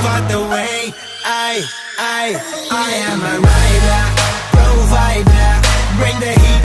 out the way. I am a rider, provider, bring the